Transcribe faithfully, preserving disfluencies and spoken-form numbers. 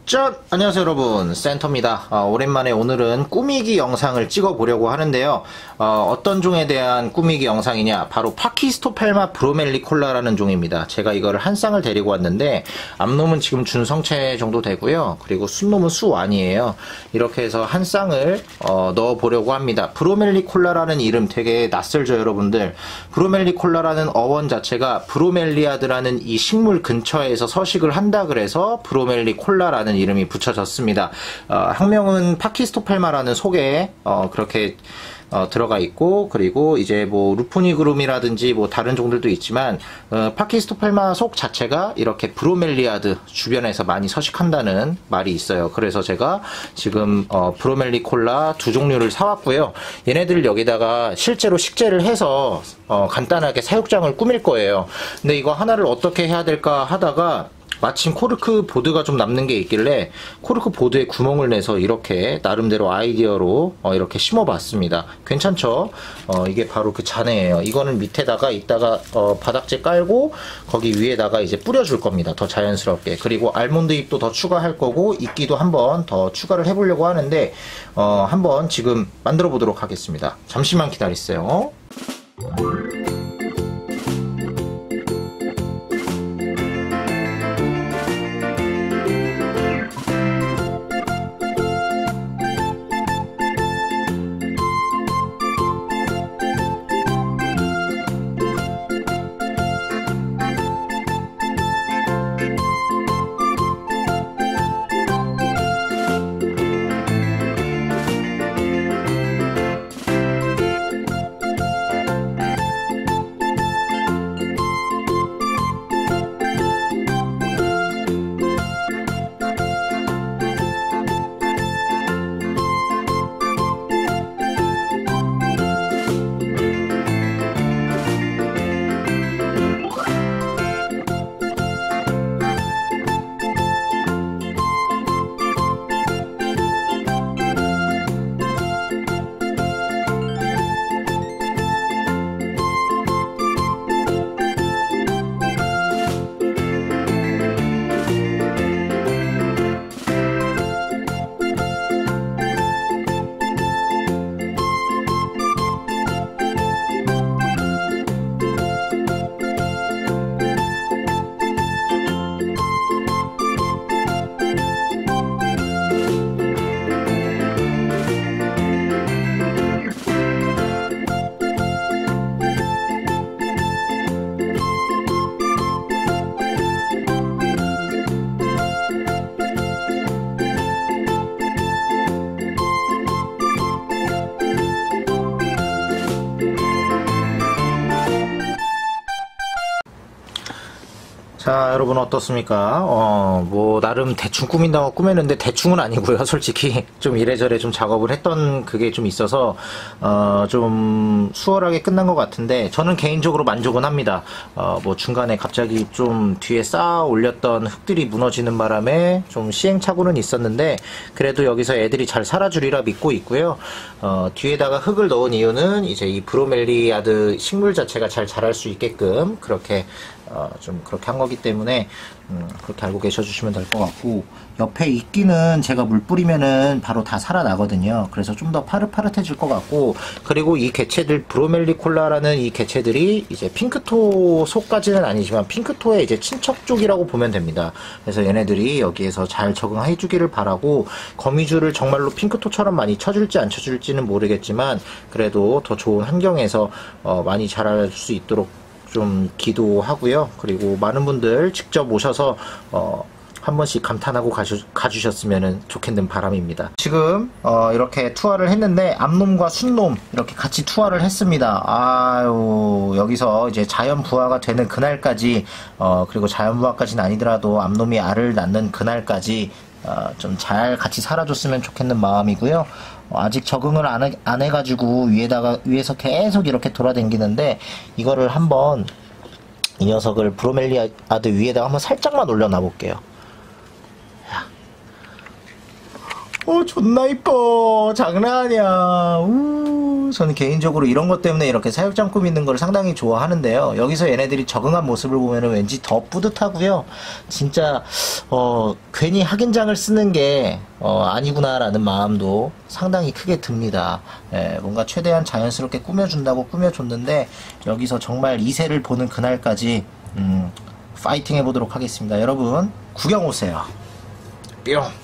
짠! 안녕하세요 여러분, 센터입니다. 어, 오랜만에 오늘은 꾸미기 영상을 찍어 보려고 하는데요. 어, 어떤 종에 대한 꾸미기 영상이냐, 바로 파키스토펠마 브로멜리콜라라는 종입니다. 제가 이거를 한 쌍을 데리고 왔는데 암놈은 지금 준성체 정도 되고요, 그리고 순놈은 수완이에요. 이렇게 해서 한 쌍을 어, 넣어 보려고 합니다. 브로멜리콜라라는 이름 되게 낯설죠 여러분들. 브로멜리콜라라는 어원 자체가 브로멜리아드라는 이 식물 근처에서 서식을 한다 그래서 브로멜리콜라라는 이름이 붙여졌습니다. 어, 학명은 파키스토펠마라는 속에 어, 그렇게 어, 들어가 있고, 그리고 이제 뭐 루푸니그룸이라든지 뭐 다른 종들도 있지만 어, 파키스토펠마 속 자체가 이렇게 브로멜리아드 주변에서 많이 서식한다는 말이 있어요. 그래서 제가 지금 어, 브로멜리콜라 두 종류를 사왔고요. 얘네들 여기다가 실제로 식재를 해서 어, 간단하게 사육장을 꾸밀 거예요. 근데 이거 하나를 어떻게 해야 될까 하다가 마침 코르크 보드가 좀 남는 게 있길래 코르크 보드에 구멍을 내서 이렇게 나름대로 아이디어로 어 이렇게 심어봤습니다. 괜찮죠? 어 이게 바로 그 잔해예요. 이거는 밑에다가 이따가 어 바닥재 깔고 거기 위에다가 이제 뿌려줄 겁니다. 더 자연스럽게. 그리고 알몬드 잎도 더 추가할 거고 이끼도 한번 더 추가를 해보려고 하는데 어 한번 지금 만들어 보도록 하겠습니다. 잠시만 기다리세요. 자, 여러분 어떻습니까? 어, 뭐, 나름 대충 꾸민다고 꾸몄는데 대충은 아니고요. 솔직히 좀 이래저래 좀 작업을 했던 그게 좀 있어서, 어, 좀 수월하게 끝난 것 같은데, 저는 개인적으로 만족은 합니다. 어, 뭐, 중간에 갑자기 좀 뒤에 쌓아 올렸던 흙들이 무너지는 바람에 좀 시행착오는 있었는데, 그래도 여기서 애들이 잘 살아주리라 믿고 있고요. 어, 뒤에다가 흙을 넣은 이유는 이제 이 브로멜리아드 식물 자체가 잘 자랄 수 있게끔 그렇게 어, 좀 그렇게 한 거기 때문에 음, 그렇게 알고 계셔 주시면 될 것 같고, 옆에 이끼는 제가 물 뿌리면은 바로 다 살아나거든요. 그래서 좀 더 파릇파릇해질 것 같고, 그리고 이 개체들 브로멜리콜라라는 이 개체들이 이제 핑크토 속까지는 아니지만 핑크토의 이제 친척 쪽이라고 보면 됩니다. 그래서 얘네들이 여기에서 잘 적응해 주기를 바라고, 거미줄을 정말로 핑크토처럼 많이 쳐줄지 안 쳐줄지는 모르겠지만 그래도 더 좋은 환경에서 어, 많이 자랄 수 있도록 좀 기도하고요. 그리고 많은 분들 직접 오셔서 어, 한 번씩 감탄하고 가주, 가주셨으면 좋겠는 바람입니다. 지금 어, 이렇게 투하를 했는데 암놈과 순놈 이렇게 같이 투하를 했습니다. 아유, 여기서 이제 자연 부화가 되는 그날까지 어, 그리고 자연 부화까지는 아니더라도 암놈이 알을 낳는 그날까지 어, 좀 잘 같이 살아줬으면 좋겠는 마음이고요. 어, 아직 적응을 안, 해, 안 해가지고 위에다가 위에서 계속 이렇게 돌아다니는데, 이거를 한번 이 녀석을 브로멜리아드 위에다가 한번 살짝만 올려놔 볼게요. 어, 존나 이뻐. 장난 아니야. 우. 저는 개인적으로 이런 것 때문에 이렇게 사육장 꾸미는 걸 상당히 좋아하는데요. 여기서 얘네들이 적응한 모습을 보면 왠지 더 뿌듯하고요. 진짜 어, 괜히 확인장을 쓰는 게 어, 아니구나라는 마음도 상당히 크게 듭니다. 예, 뭔가 최대한 자연스럽게 꾸며준다고 꾸며줬는데 여기서 정말 이세를 보는 그날까지 음, 파이팅 해보도록 하겠습니다. 여러분 구경 오세요. 뿅.